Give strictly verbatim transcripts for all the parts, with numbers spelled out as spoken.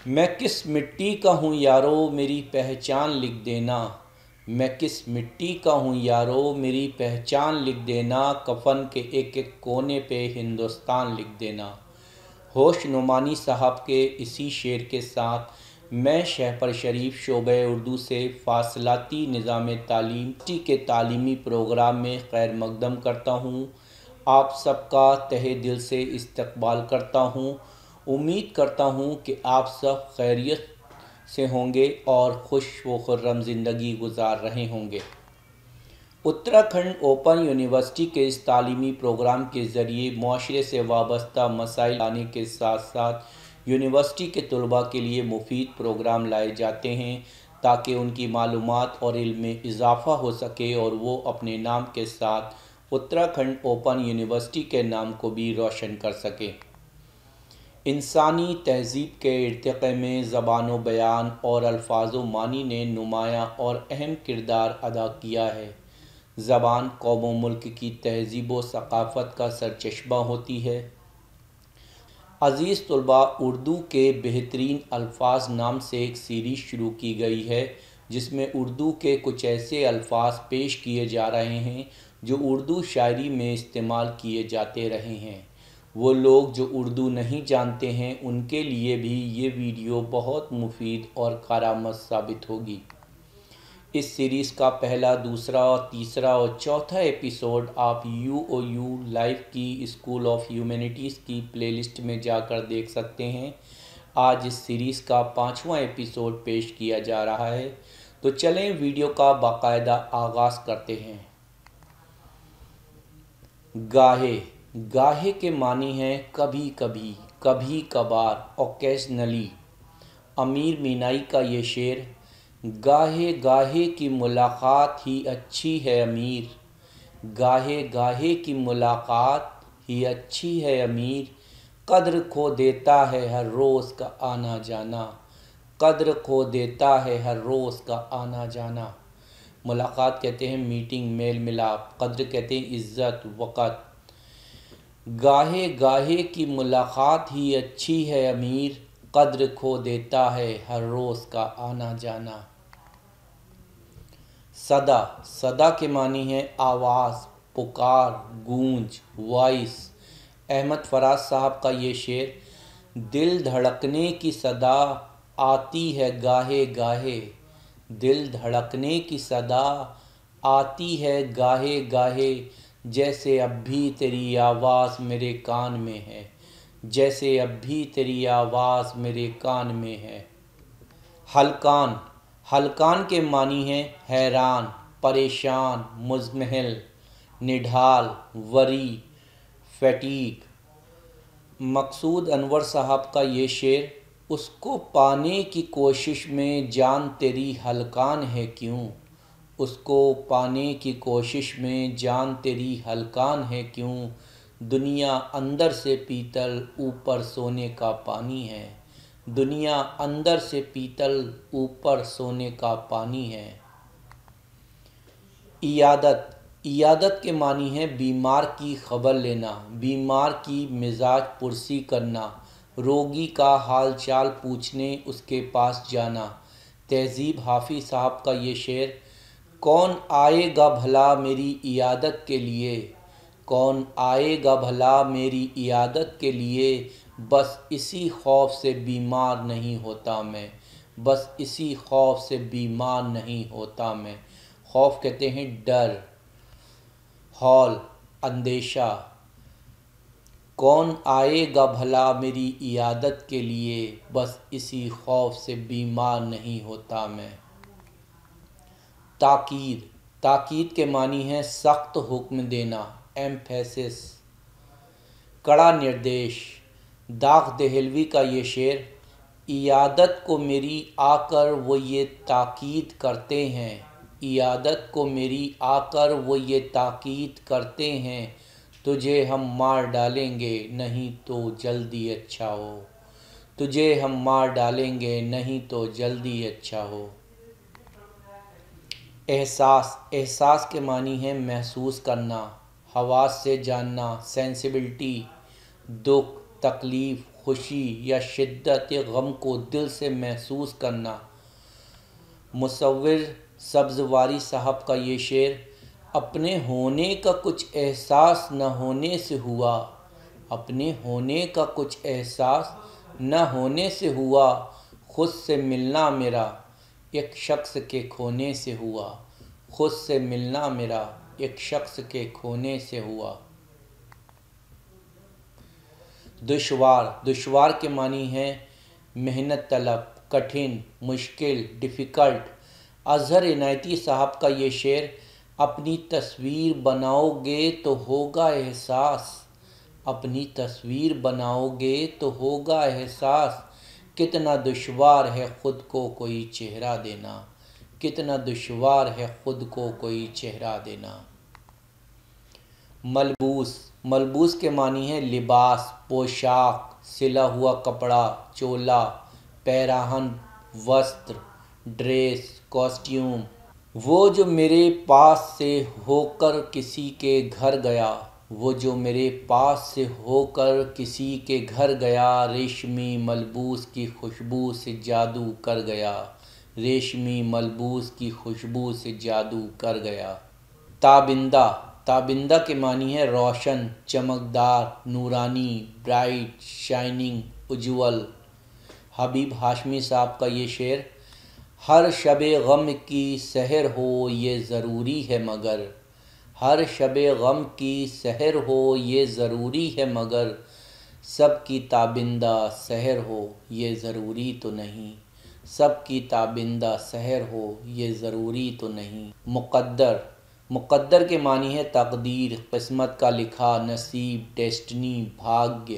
میں کس مٹی کا ہوں یارو میری پہچان لکھ دینا، میں کس مٹی کا ہوں یارو میری پہچان لکھ دینا، کفن کے ایک ایک کونے پہ ہندوستان لکھ دینا۔ ہوش نعمانی صاحب کے اسی شعر کے ساتھ میں شہپر شریف شعبہ اردو سے فاصلاتی نظام تعلیم کے تعلیمی پروگرام میں خیر مقدم کرتا ہوں۔ آپ سب کا تہہ دل سے استقبال کرتا ہوں۔ امید کرتا ہوں کہ آپ سب خیریت سے ہوں گے اور خوش و خرم زندگی گزار رہے ہوں گے۔ اتراکھنڈ اوپن یونیورسٹی کے اس تعلیمی پروگرام کے ذریعے معاشرے سے وابستہ مسائل لانے کے ساتھ ساتھ یونیورسٹی کے طلباء کے لیے مفید پروگرام لائے جاتے ہیں تاکہ ان کی معلومات اور علم میں اضافہ ہو سکے اور وہ اپنے نام کے ساتھ اتراکھنڈ اوپن یونیورسٹی کے نام کو بھی روشن کر سکیں۔ انسانی تہذیب کے ارتقاء میں زبان و بیان اور الفاظ و معنی نے نمایاں اور اہم کردار ادا کیا ہے۔ زبان قوم و ملک کی تہذیب و ثقافت کا سرچشمہ ہوتی ہے۔ عزیز طلباء، اردو کے بہترین الفاظ نام سے ایک سیریز شروع کی گئی ہے جس میں اردو کے کچھ ایسے الفاظ پیش کیے جا رہے ہیں جو اردو شاعری میں استعمال کیے جاتے رہے ہیں۔ وہ لوگ جو اردو نہیں جانتے ہیں ان کے لیے بھی یہ ویڈیو بہت مفید اور کارآمد ثابت ہوگی۔ اس سیریز کا پہلا، دوسرا اور تیسرا اور چوتھا ایپیسوڈ آپ یو او یو لائف کی اسکول آف ہیومینٹیز کی پلے لسٹ میں جا کر دیکھ سکتے ہیں۔ آج اس سیریز کا پانچواں ایپیسوڈ پیش کیا جا رہا ہے، تو چلیں ویڈیو کا باقاعدہ آغاز کرتے ہیں۔ گاہے گاہے کے معنی ہیں کبھی کبھی، کبھی کبھار، اوکیزنلی۔ امیر مینائی کا یہ شعر: گاہے گاہے کی ملاقات ہی اچھی ہے امیر، گاہے گاہے کی ملاقات ہی اچھی ہے امیر، قدر کھو دیتا ہے ہر روز کا آنا جانا، قدر کھو دیتا ہے ہر روز کا آنا جانا۔ ملاقات کہتے ہیں میٹنگ، میل ملاپ۔ قدر کہتے ہیں عزت، وقت۔ گاہے گاہے کی ملاقات ہی اچھی ہے امیر، قدر کھو دیتا ہے ہر روز کا آنا جانا۔ صدا صدا کے معنی ہے آواز، پکار، گونج، وائس۔ احمد فراز صاحب کا یہ شعر: دل دھڑکنے کی صدا آتی ہے گاہے گاہے، دل دھڑکنے کی صدا آتی ہے گاہے گاہے، جیسے اب بھی تیری آواز میرے کان میں ہے، جیسے اب بھی تیری آواز میرے کان میں ہے۔ ہلکان ہلکان کے معنی ہیں حیران، پریشان، مضمحل، نڈھال، وری، فیٹیگ۔ مقصود انور صاحب کا یہ شعر: اس کو پانے کی کوشش میں جان تیری ہلکان ہے کیوں، اس کو پانے کی کوشش میں جان تیری ہلکان ہے کیوں، دنیا اندر سے پیتل اوپر سونے کا پانی ہے، دنیا اندر سے پیتل اوپر سونے کا پانی ہے۔ عیادت عیادت کے معنی ہے بیمار کی خبر لینا، بیمار کی مزاج پرسی کرنا، روگی کا حال چال پوچھنے اس کے پاس جانا۔ تہذیب حافظ صاحب کا یہ شعر: کون آئے گا بھلا میری عیادت کے لیے، کون آئے گا بھلا میری عیادت کے لیے، بس اسی خوف سے بیمار نہیں ہوتا میں، بس اسی خوف سے بیمار نہیں ہوتا میں۔ خوف کہتے ہیں ڈر، ہول، اندیشہ۔ کون آئے گا بھلا میری عیادت کے لیے، بس اسی خوف سے بیمار نہیں ہوتا میں۔ تاکید تاکید کے معنی ہے سخت حکم دینا، ایمفیسس، کڑا نردیش۔ داغ دہلوی کا یہ شعر: عیادت کو میری آ کر وہ یہ تاکید کرتے ہیں، عیادت کو میری آ کر وہ یہ تاکید کرتے ہیں، تجھے ہم مار ڈالیں گے نہیں تو جلدی اچھا ہو، تجھے ہم مار ڈالیں گے نہیں تو جلدی اچھا ہو۔ احساس احساس کے معنی ہے محسوس کرنا، حواس سے جاننا، سینسیبلٹی۔ دکھ، تکلیف، خوشی یا شدت غم کو دل سے محسوس کرنا۔ مصور سبزواری صاحب کا یہ شعر اپنے ہونے کا کچھ احساس نہ ہونے سے ہوا، اپنے ہونے کا کچھ احساس نہ ہونے سے ہوا، خود سے ملنا میرا ایک شخص کے کھونے سے ہوا، خود سے ملنا میرا ایک شخص کے کھونے سے ہوا۔ دشوار دشوار کے معنی ہیں محنت طلب، کٹھن، مشکل، ڈیفیکلٹ۔ اظہر عنایتی صاحب کا یہ شعر اپنی تصویر بناؤ گے تو ہوگا احساس، اپنی تصویر بناؤ گے تو ہوگا احساس، کتنا دشوار ہے خود کو کوئی چہرہ دینا، کتنا دشوار ہے خود کو کوئی چہرہ دینا۔ ملبوس ملبوس کے معنی ہے لباس، پوشاک، سلا ہوا کپڑا، چولا، پیراہن، وستر، ڈریس، کاسٹیوم۔ وہ جو میرے پاس سے ہو کر کسی کے گھر گیا، وہ جو میرے پاس سے ہو کر کسی کے گھر گیا، ریشمی ملبوس کی خوشبو سے جادو کر گیا، ریشمی ملبوس کی خوشبو سے جادو کر گیا۔ تابندہ تابندہ کے معنی ہے روشن، چمکدار، نورانی، برائٹ، شائننگ، اجول۔ حبیب ہاشمی صاحب کا یہ شعر ہر شب غم کی سحر ہو یہ ضروری ہے مگر، ہر شب غم کی سحر ہو یہ ضروری ہے مگر، سب کی تابندہ سحر ہو یہ ضروری تو نہیں، سب کی تابندہ سحر ہو یہ ضروری تو نہیں۔ مقدر مقدر کے معنی ہے تقدیر، قسمت کا لکھا، نصیب، ڈیسٹنی، بھاگیہ۔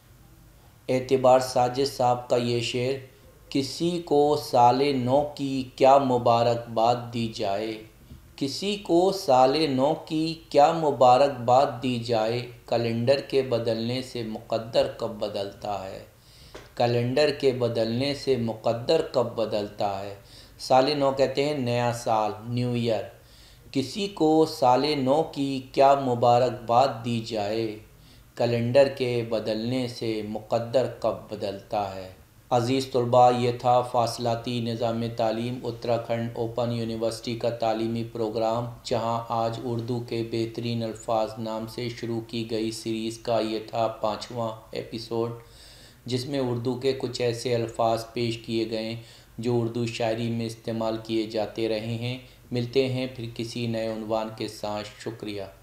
اعتبار ساجد صاحب کا یہ شعر کسی کو سال نو کی کیا مبارکباد دی جائے، کسی کو سال نو کی کیا مبارکباد دی جائے، کیلنڈر کے بدلنے سے مقدر کب بدلتا ہے، کیلنڈر کے بدلنے سے مقدر کب بدلتا ہے۔ سال نو کہتے ہیں نیا سال، نیو ایئر۔ کسی کو سال نو کی کیا مبارکباد دی جائے، کیلنڈر کے بدلنے سے مقدر کب بدلتا ہے۔ عزیز طلباء، یہ تھا فاصلاتی نظام تعلیم اتراکھنڈ اوپن یونیورسٹی کا تعلیمی پروگرام، جہاں آج اردو کے بہترین الفاظ نام سے شروع کی گئی سیریز کا یہ تھا پانچواں ایپیسوڈ، جس میں اردو کے کچھ ایسے الفاظ پیش کیے گئے جو اردو شاعری میں استعمال کیے جاتے رہے ہیں۔ ملتے ہیں پھر کسی نئے عنوان کے ساتھ۔ شکریہ۔